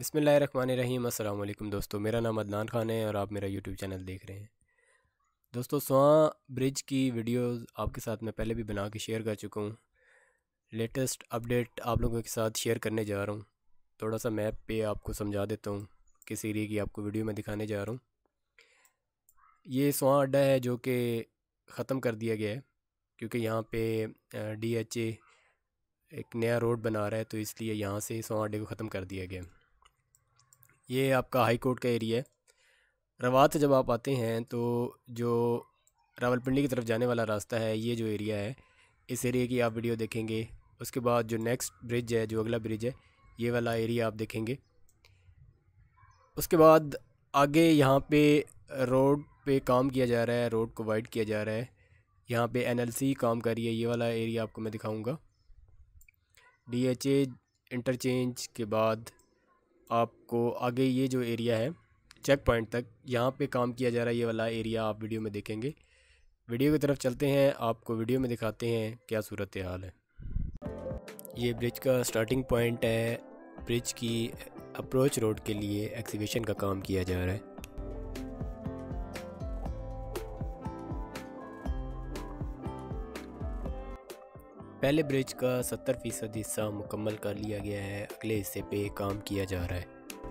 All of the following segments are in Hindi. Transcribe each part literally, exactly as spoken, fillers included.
बिस्मिल्लाहिर्रहमानिर्रहीम। अस्सलाम वालेकुम दोस्तों, मेरा नाम अदनान ख़ान है और आप मेरा यूट्यूब चैनल देख रहे हैं। दोस्तों, स्वां ब्रिज की वीडियोस आपके साथ मैं पहले भी बना के शेयर कर चुका हूँ। लेटेस्ट अपडेट आप लोगों के साथ शेयर करने जा रहा हूँ। थोड़ा सा मैप पे आपको समझा देता हूँ किस एरिया की आपको वीडियो में दिखाने जा रहा हूँ। ये स्वां अड्डा है जो कि ख़त्म कर दिया गया है क्योंकि यहाँ पे डी एच ए एक नया रोड बना रहा है, तो इसलिए यहाँ से स्वां अड्डे को ख़त्म कर दिया गया। ये आपका हाई कोर्ट का एरिया है। रवात से जब आप आते हैं तो जो रावलपिंडी की तरफ जाने वाला रास्ता है, ये जो एरिया है, इस एरिया की आप वीडियो देखेंगे। उसके बाद जो नेक्स्ट ब्रिज है, जो अगला ब्रिज है, ये वाला एरिया आप देखेंगे। उसके बाद आगे यहाँ पे रोड पे काम किया जा रहा है, रोड को वाइड किया जा रहा है। यहाँ पे एन एल सी काम कर रही है। ये वाला एरिया आपको मैं दिखाऊंगा। डी एच ए इंटरचेंज के बाद आपको आगे ये जो एरिया है चेक पॉइंट तक, यहाँ पे काम किया जा रहा है। ये वाला एरिया आप वीडियो में देखेंगे। वीडियो की तरफ चलते हैं, आपको वीडियो में दिखाते हैं क्या सूरत हाल है। ये ब्रिज का स्टार्टिंग पॉइंट है। ब्रिज की अप्रोच रोड के लिए एक्सीवेशन का काम किया जा रहा है। पहले ब्रिज का सत्तर फ़ीसद हिस्सा मुकम्मल कर लिया गया है, अगले हिस्से पे काम किया जा रहा है।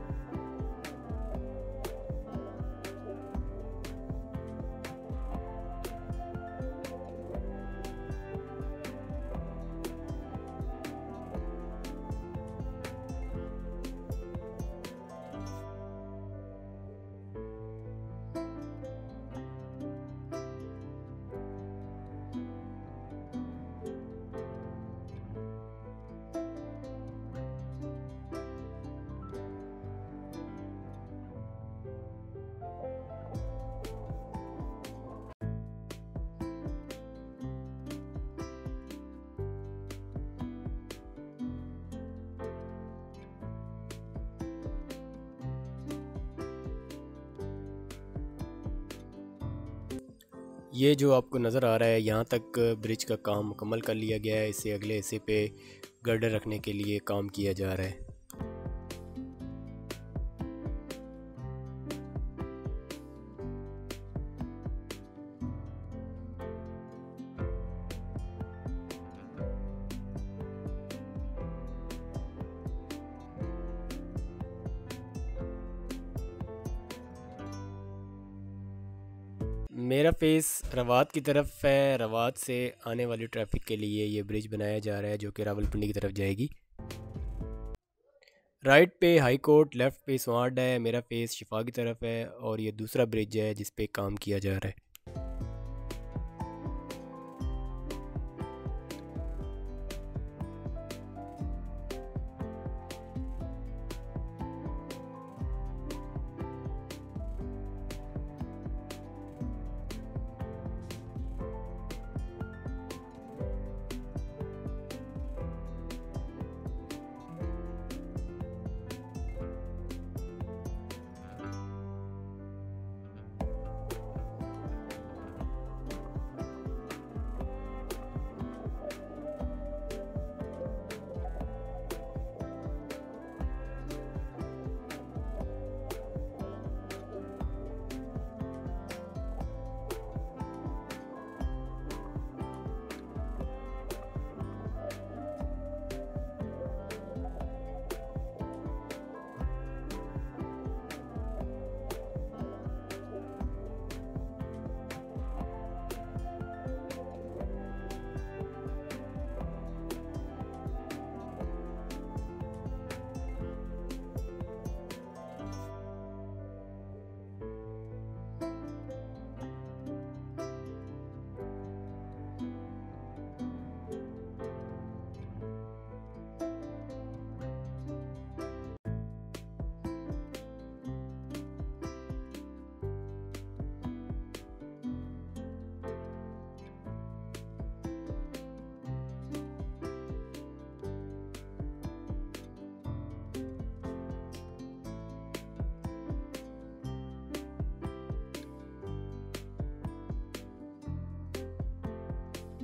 ये जो आपको नज़र आ रहा है, यहाँ तक ब्रिज का काम मुकम्मल कर लिया गया है। इसे अगले हिस्से पे गर्डर रखने के लिए काम किया जा रहा है। मेरा फेस रवात की तरफ है। रवात से आने वाली ट्रैफिक के लिए ये ब्रिज बनाया जा रहा है जो कि रावलपिंडी की तरफ जाएगी। राइट पे हाई कोर्ट, लेफ़्ट पे स्वां अड्डा है। मेरा फेस शिफा की तरफ है और ये दूसरा ब्रिज है जिस पे काम किया जा रहा है।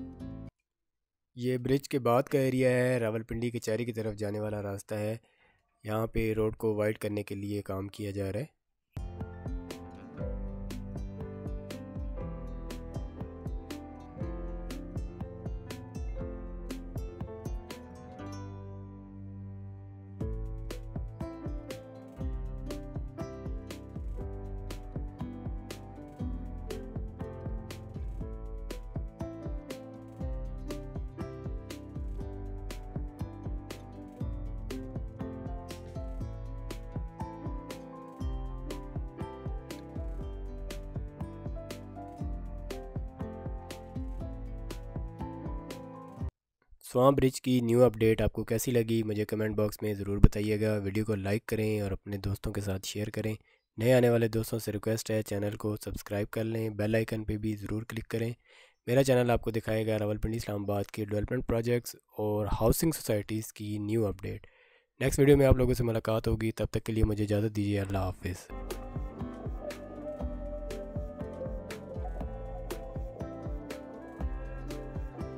ये ब्रिज के बाद का एरिया है। रावलपिंडी कचहरी की तरफ जाने वाला रास्ता है। यहाँ पे रोड को वाइड करने के लिए काम किया जा रहा है। स्वां ब्रिज की न्यू अपडेट आपको कैसी लगी मुझे कमेंट बॉक्स में ज़रूर बताइएगा। वीडियो को लाइक करें और अपने दोस्तों के साथ शेयर करें। नए आने वाले दोस्तों से रिक्वेस्ट है चैनल को सब्सक्राइब कर लें, बेल आइकन पे भी ज़रूर क्लिक करें। मेरा चैनल आपको दिखाएगा रावलपिंडी इस्लामाबाद के डेवलपमेंट प्रोजेक्ट्स और हाउसिंग सोसाइटीज़ की न्यू अपडेट। नेक्स्ट वीडियो में आप लोगों से मुलाकात होगी, तब तक के लिए मुझे इजाज़त दीजिए। अल्लाह हाफिज़।